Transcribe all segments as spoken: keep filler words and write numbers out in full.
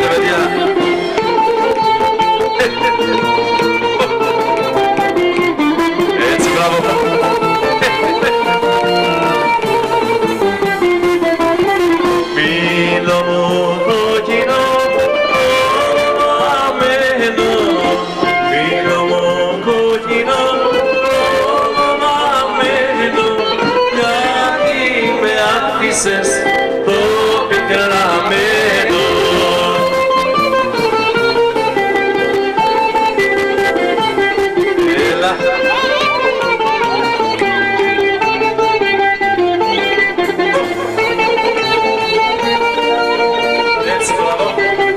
Ακούτε, παιδιά. Έτσι, μπράβο. Μήλο μου κόκκινο, αμένο, μήλο μου κόκκινο, αμένο, γιατί με άφησες το πικραμένο. Έλα. Έτσι, μπράβο.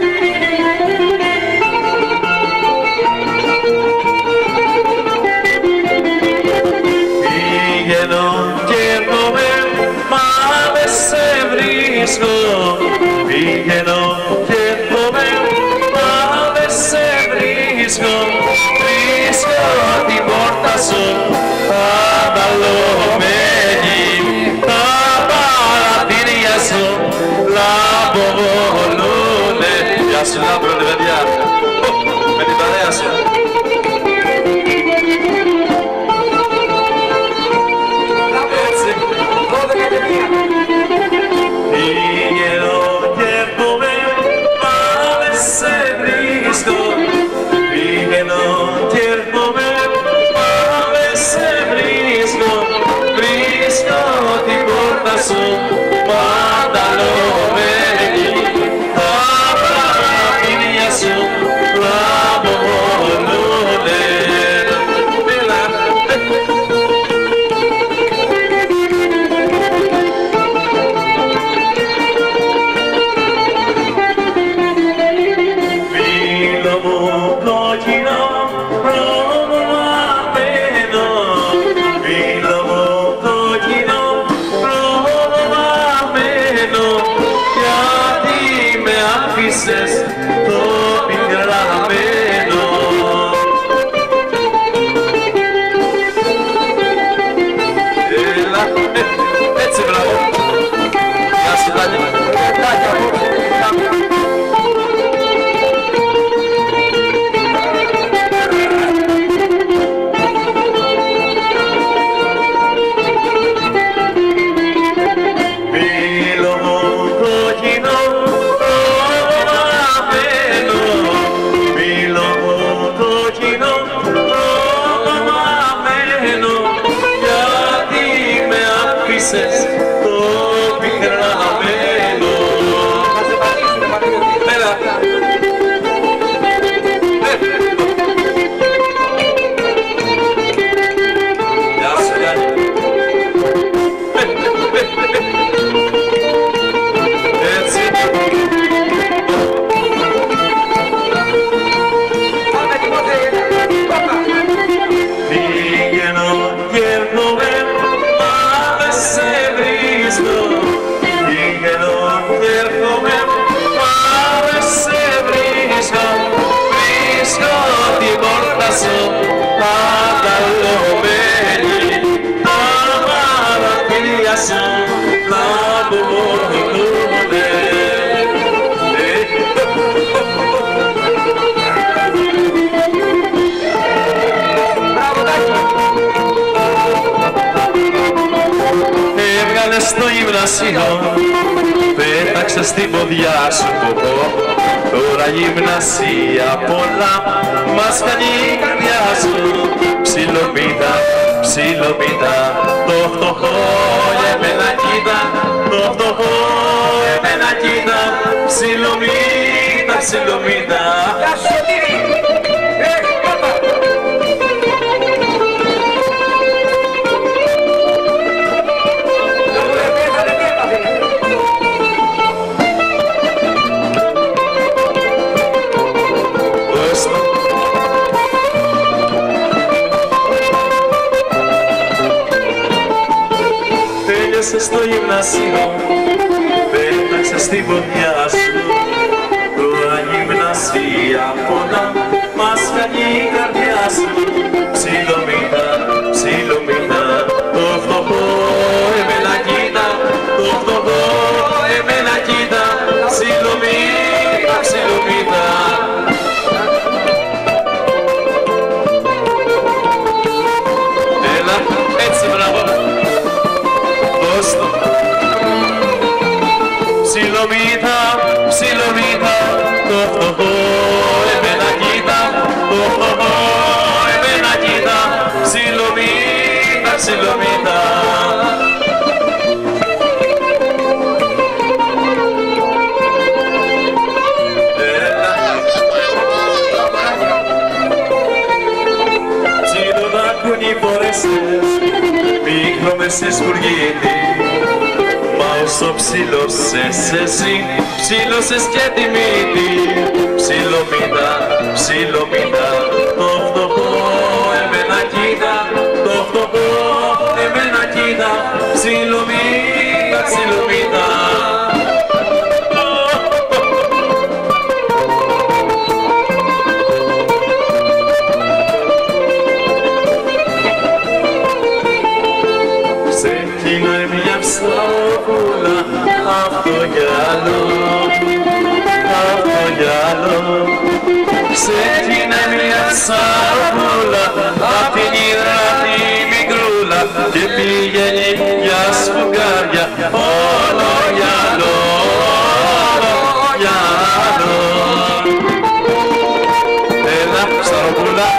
Πηγαίνω και έρχομαι, μα δεν σε βρίσκω. Πηγαίνω και έρχομαι, μα δεν σε βρίσκω. Βρίσκω την πόρτα σου ανταλωμένη, τα παραθύρια σου λαμποβολούνε. Γεια σου λάμπρονε, παιδιά, με την παρέα σου. Έτσι. Πηγαίνω και έρχομαι, μα δεν σε βρίσκω. Πηγαίνω και έρχομαι, μα δεν σε βρίσκω. Βρίσκω την πόρτα σου μανταλωμένη, τα παραθύρια σου λαμποβολούνε. Έλα. Μήλο μου κόκκινο, χρωματμένο, μήλο μου κόκκινο, χρωματμένο, γιατί με άφησες το πικραμένο. Έλα, έτσι, μπράβο. Γεια σου, Τάκια. Τάκια, μήλο μου κόκκινο, χρωματμένο, μήλο μου κόκκινο, χρωματμένο, γιατί με άφησες το πικραμένο. Έλα. Γεια σου, Γιάννη. Έτσι. Πηγαίνω και έρχομαι, μα δεν σε βρίσκω. Πηγαίνω και έρχομαι, μα δεν σε βρίσκω. Βρίσκω την πόρτα σου ανταλωμένη, τα παραθύρια σου λαμποβολούνε. Έβγαλες στο γυμνασίο, πέταξες στην ποδιά σου κοπό. Τώρα γυμνασία πολλά μας κάνει η καρδιά σου. Ψιλοπίτα, ψιλοπίτα, το φτωχό εμένα κοίτα, το φτωχό εμένα κοίτα. Ψιλομίτα, ψιλομίτα. Τέλειωσες στο γυμνασίο, πέταξες στην ποδιά σου. Τώρα γυμνασία πολλά μας κάνει η καρδιά σου. Ψιλομίτα, ψιλομίτα, το φτωχό εμένα κοίτα, το φτωχό εμένα κοίτα. Ψιλομίτα, ψιλομίτα. ψιλομύτα. Έλα. Ψιλοδάκουνι φορέσες, μικρομεσές σπουργίτη. Μα όσο ψήλωσες εσύ, ψήλωσες και τη μύτη. Ψιλομύτα, ψιλομύτα, το φτωχό εμένα κοίτα, το φτωχό εμένα κοίτα. Ψιλομύτα, ψιλομύτα. Ξεκινάει μια ψαροπούλα απ' το γυαλό, απ' το γυαλό. Ξεκινάει μια ψαροπούλα απ' την ύδρα τη μικρούλα και πηγαίνει για σφουγγάρια όλο γυαλό, όλο γυαλό. Έλα ψαροπούλα.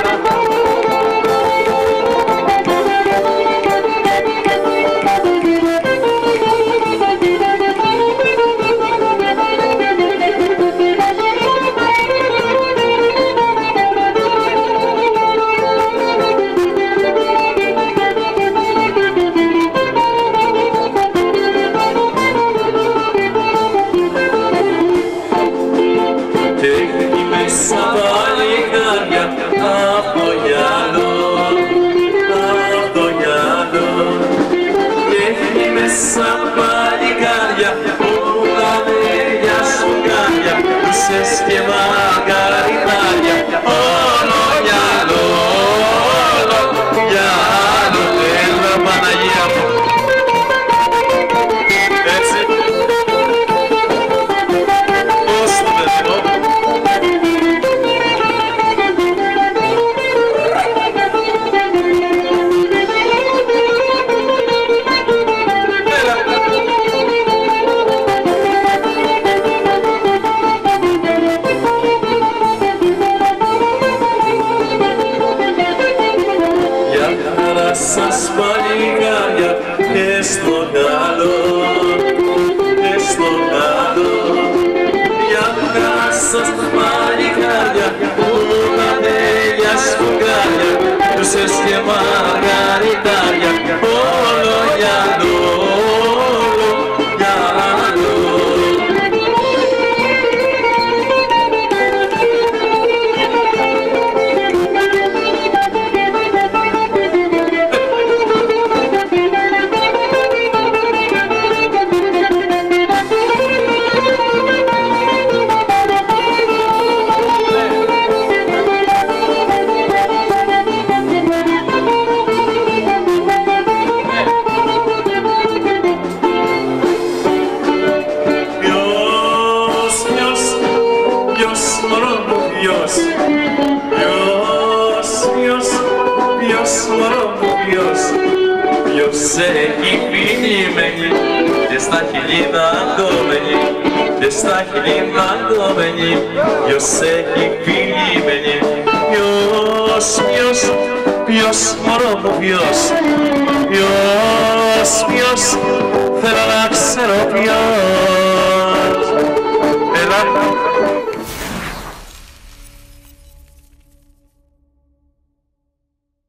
Και μαργαριτάρια, όλο γυαλό, όλο γυαλό. Έλα Παναγία μου. Έτσι. Πώς το παιδί μου. Σας παλικάρια και στο καλό, και στο καλό. Για χαρά σας παλικάρια που τα τέλεια σφουγγάρια τούσες και μαργαριτάρια όλο γυαλό, όλο γυαλό. Έχει πίνιμενη και στα χειλίδα κόμενη, και στα χειλίδα κόμενη. Ποιος έχει πίνιμενη, ποιος, ποιος, ποιος, μωρό μου ποιος, ποιος, ποιος, θέλω να ξέρω ποιος.